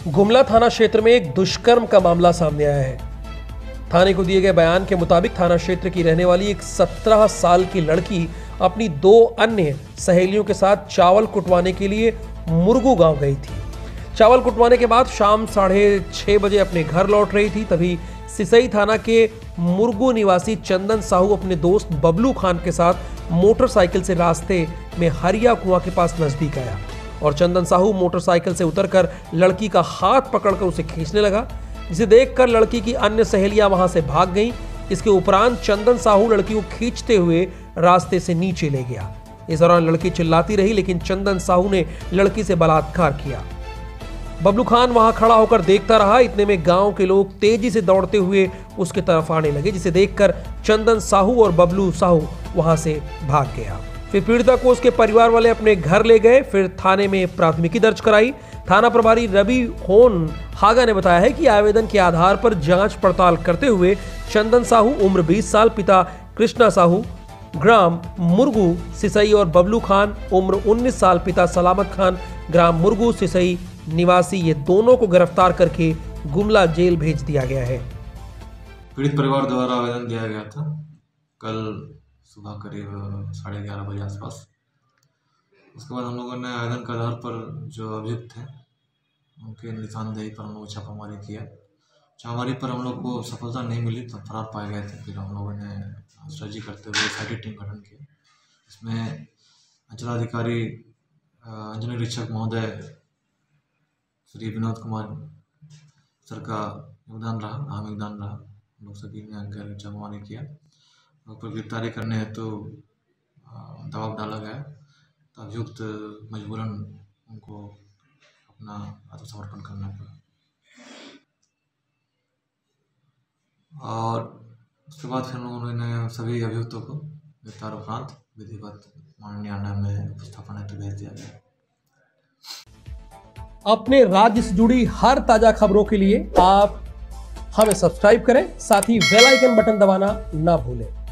गुमला थाना क्षेत्र में एक दुष्कर्म का मामला सामने आया है। थाने को दिए गए बयान के मुताबिक थाना क्षेत्र की रहने वाली एक 17 साल की लड़की अपनी 2 अन्य सहेलियों के साथ चावल कुटवाने के लिए मुरगू गांव गई थी। चावल कुटवाने के बाद शाम 6:30 बजे अपने घर लौट रही थी। तभी सिसई थाना के मुरगू निवासी चंदन साहू अपने दोस्त बबलू खान के साथ मोटरसाइकिल से रास्ते में हरिया कुआं के पास नजदीक आया और चंदन साहू मोटरसाइकिल से उतरकर लड़की का हाथ पकड़कर उसे खींचने लगा, जिसे देखकर लड़की की अन्य सहेलियां वहां से भाग गईं। इसके उपरांत चंदन साहू लड़की को खींचते हुए रास्ते से नीचे ले गया। इस दौरान लड़की चिल्लाती रही, लेकिन चंदन साहू ने लड़की से बलात्कार किया। बबलू खान वहां खड़ा होकर देखता रहा। इतने में गांव के लोग तेजी से दौड़ते हुए उसके तरफ आने लगे, जिसे देखकर चंदन साहू और बबलू साहू वहां से भाग गया। फिर पीड़िता को उसके परिवार वाले अपने घर ले गए। फिर थाने में प्राथमिकी दर्ज कराई। थाना प्रभारी रवि होन हागा ने बताया है कि आवेदन के आधार पर जांच पड़ताल करते हुए चंदन साहू उम्र 20 साल, पिता कृष्णा साहू, ग्राम मुरगू सिसई, और बबलू खान उम्र 19 साल, पिता सलामत खान, ग्राम मुरगू सिसई निवासी, ये दोनों को गिरफ्तार करके गुमला जेल भेज दिया गया है। पीड़ित परिवार द्वारा आवेदन दिया गया था कल सुबह करीब 11:30 बजे आसपास। उसके बाद हम लोगों ने आवेदन के आधार पर जो अभियुक्त हैं उनके निशानदेही पर हम लोग छापामारी किया। छापामारी पर हम लोग को सफलता नहीं मिली तो फरार पाए गए थे। फिर हम लोगों ने स्ट्रेटजी करते हुए SIT टीम गठन किया। इसमें अंचलाधिकारी अंजनी निरीक्षक महोदय श्री विनोद कुमार सर का योगदान रहा, अहम योगदान रहा। हम लोग सभी ने आकर छापामारी किया। पर गिरफ्तारी करने हेतु दबाव डाला गया तो अभियुक्त मजबूरन उनको अपना आत्मसमर्पण करना पड़ा। और उसके बाद फिर लोगों ने सभी अभियुक्तों को गिरफ्तार उपरांत विधिवत माननीय न्यायालय में उपस्थापन हेतु भेज दिया गया। अपने राज्य से जुड़ी हर ताजा खबरों के लिए आप हमें सब्सक्राइब करें, साथ ही बेल आइकन बटन दबाना ना भूलें।